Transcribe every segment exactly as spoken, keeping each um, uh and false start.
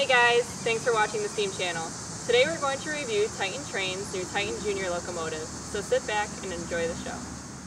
Hey guys, thanks for watching the Steam channel. Today we're going to review Titan Train's new Titan Junior locomotive, so sit back and enjoy the show.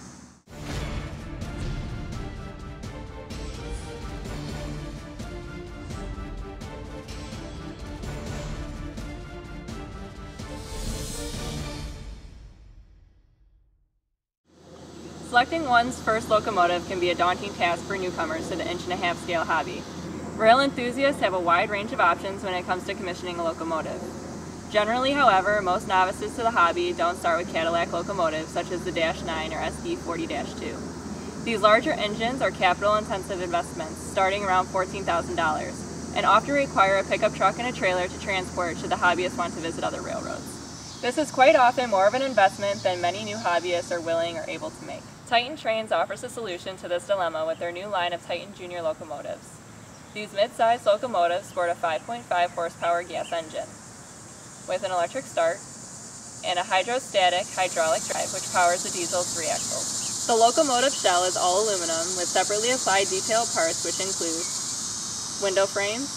Selecting one's first locomotive can be a daunting task for newcomers to the inch and a half scale hobby. Rail enthusiasts have a wide range of options when it comes to commissioning a locomotive. Generally, however, most novices to the hobby don't start with Cadillac locomotives such as the Dash nine or S D forty dash two. These larger engines are capital-intensive investments starting around fourteen thousand dollars and often require a pickup truck and a trailer to transport should the hobbyist want to visit other railroads. This is quite often more of an investment than many new hobbyists are willing or able to make. Titan Trains offers a solution to this dilemma with their new line of Titan Junior locomotives. These mid-sized locomotives sport a five point five horsepower gas engine with an electric start and a hydrostatic hydraulic drive which powers the diesel's three axles. The locomotive shell is all aluminum with separately applied detailed parts which include window frames,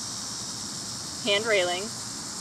hand railings,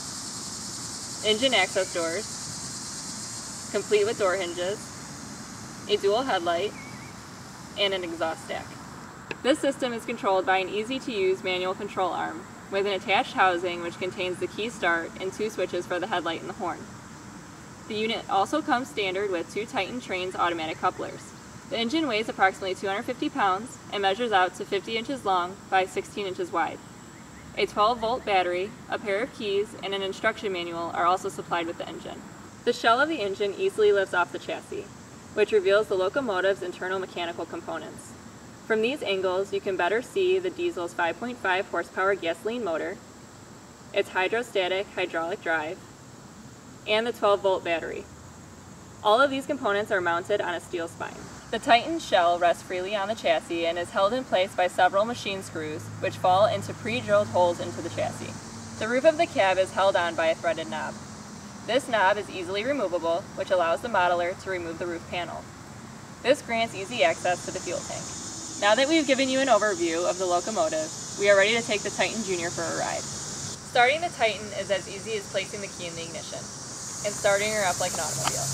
engine access doors, complete with door hinges, a dual headlight, and an exhaust stack. This system is controlled by an easy-to-use manual control arm with an attached housing which contains the key start and two switches for the headlight and the horn. The unit also comes standard with two Titan Trains automatic couplers. The engine weighs approximately two hundred fifty pounds and measures out to fifty inches long by sixteen inches wide. A twelve volt battery, a pair of keys, and an instruction manual are also supplied with the engine. The shell of the engine easily lifts off the chassis, which reveals the locomotive's internal mechanical components. From these angles, you can better see the diesel's five point five horsepower gasoline motor, its hydrostatic hydraulic drive, and the twelve volt battery. All of these components are mounted on a steel spine. The Titan shell rests freely on the chassis and is held in place by several machine screws, which fall into pre-drilled holes into the chassis. The roof of the cab is held on by a threaded knob. This knob is easily removable, which allows the modeler to remove the roof panel. This grants easy access to the fuel tank. Now that we've given you an overview of the locomotive, we are ready to take the Titan Junior for a ride. Starting the Titan is as easy as placing the key in the ignition and starting her up like an automobile.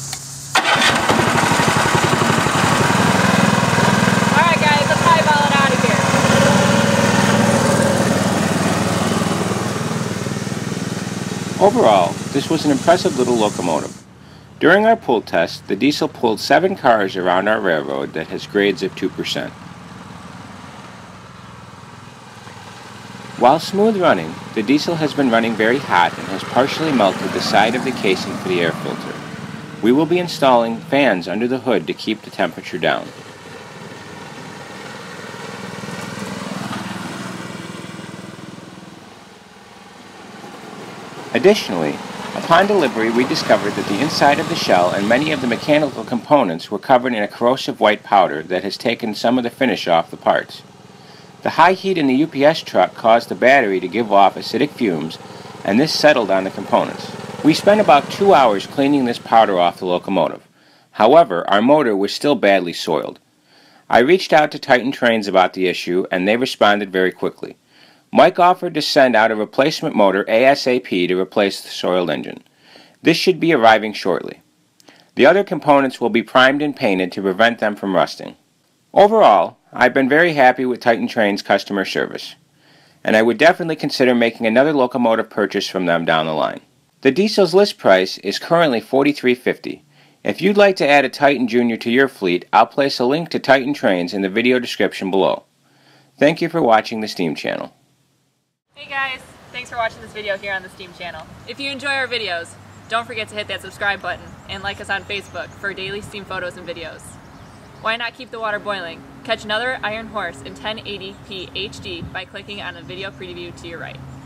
Alright guys, let's highball it out of here. Overall, this was an impressive little locomotive. During our pull test, the diesel pulled seven cars around our railroad that has grades of two percent. While smooth running, the diesel has been running very hot and has partially melted the side of the casing for the air filter. We will be installing fans under the hood to keep the temperature down. Additionally, upon delivery we discovered that the inside of the shell and many of the mechanical components were covered in a corrosive white powder that has taken some of the finish off the parts. The high heat in the U P S truck caused the battery to give off acidic fumes, and this settled on the components. We spent about two hours cleaning this powder off the locomotive. However, our motor was still badly soiled. I reached out to Titan Trains about the issue, and they responded very quickly. Mike offered to send out a replacement motor ASAP to replace the soiled engine. This should be arriving shortly. The other components will be primed and painted to prevent them from rusting. Overall, I've been very happy with Titan Trains' customer service, and I would definitely consider making another locomotive purchase from them down the line. The diesel's list price is currently forty-three fifty. If you'd like to add a Titan Junior to your fleet, I'll place a link to Titan Trains in the video description below. Thank you for watching the Steam channel. Hey guys, thanks for watching this video here on the Steam channel. If you enjoy our videos, don't forget to hit that subscribe button and like us on Facebook for daily Steam photos and videos. Why not keep the water boiling? Catch another Iron Horse in ten eighty p H D by clicking on the video preview to your right.